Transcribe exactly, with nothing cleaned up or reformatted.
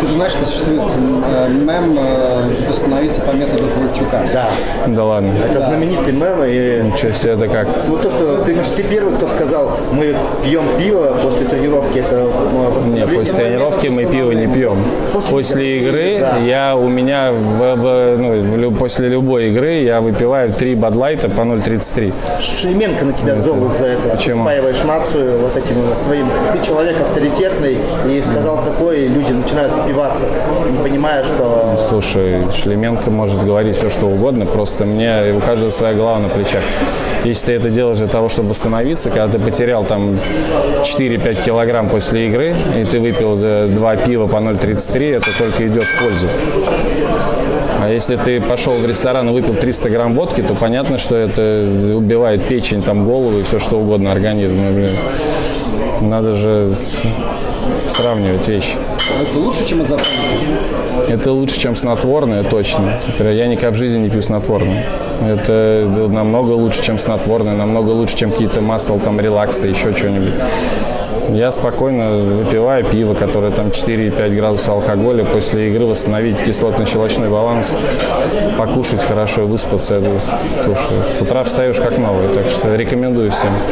Ты же знаешь, что существует э, мем э, «Восстановиться по методу Ковальчука». Да. Да ладно. Это знаменитый мем. И... Ничего себе, это как? Ну то, что ты, ты первый, кто сказал, мы пьем пиво после тренировки, это ну, Нет, после тренировки мы пиво не пьем. После, после игры да. я у меня в, в, ну, после любой игры я выпиваю три бадлайта по ноль тридцать три. Шлеменко на тебя зол из-за этого. Почему? Ты спаиваешь нацию вот этим своим. Ты человек авторитетный и сказал mm. такое, и люди начинают спиваться, не понимая, что... Слушай, Шлеменко может говорить все, что угодно, просто мне у каждого своя голова на плечах. Если ты это делаешь для того, чтобы восстановиться, когда ты потерял там четыре-пять килограмм после игры, и ты выпил два пива по ноль тридцать три, это только идет в пользу. А если ты пошел в ресторан и выпил триста грамм водки, то понятно, что это убивает печень, там, голову и все что угодно, организм. Блин. Надо же сравнивать вещи. Это лучше, чем изотоник? Это лучше, чем снотворное, точно. Я никогда в жизни не пью снотворное. Это намного лучше, чем снотворное, намного лучше, чем какие-то масла, там, релаксы, еще что-нибудь. Я спокойно выпиваю пиво, которое там четыре-пять градусов алкоголя. После игры восстановить кислотно-щелочной баланс, покушать хорошо, выспаться. Это, слушай, с утра встаешь как новый, так что рекомендую всем.